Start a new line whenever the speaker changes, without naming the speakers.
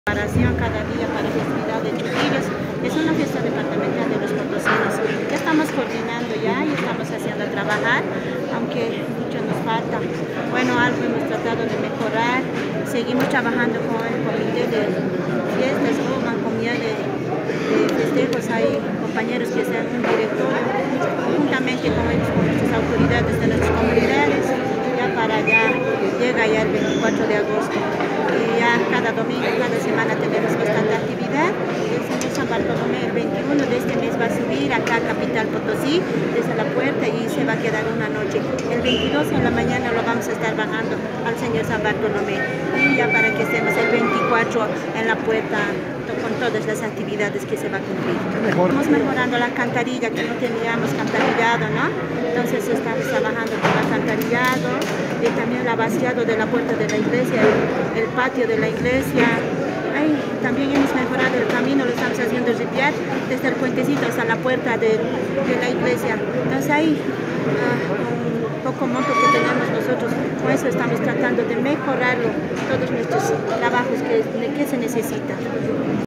Preparación cada día para la festividad de Chujillos. Es una fiesta departamental de los potosinos. Ya estamos coordinando y estamos haciendo trabajar, aunque mucho nos falta. Bueno, algo hemos tratado de mejorar. Seguimos trabajando con el comité de fiestas o mancomunidad de festejos. Hay compañeros que sean un directorio, juntamente con ellos, con nuestras autoridades de nuestras comunidades, ya para allá llega ya el 24 de agosto. Y ya cada domingo, cada semana tenemos bastante actividad. El señor San Bartolomé el 21 de este mes va a subir acá a Capital Potosí desde la puerta y se va a quedar una noche. El 22 en la mañana lo vamos a estar bajando al señor San Bartolomé, y ya para que estemos el 24 en la puerta con todas las actividades que se va a cumplir. Estamos mejorando la alcantarilla, que no teníamos alcantarillado, ¿no? Entonces estamos trabajando con el alcantarillado y también el vaciado de la puerta de la iglesia, el patio de la iglesia. También hemos mejorado el camino, lo estamos haciendo ripiar desde el puentecito hasta la puerta de la iglesia. Entonces ahí, con poco monto que tenemos nosotros, con eso estamos tratando de mejorarlo, todos nuestros trabajos que se necesitan.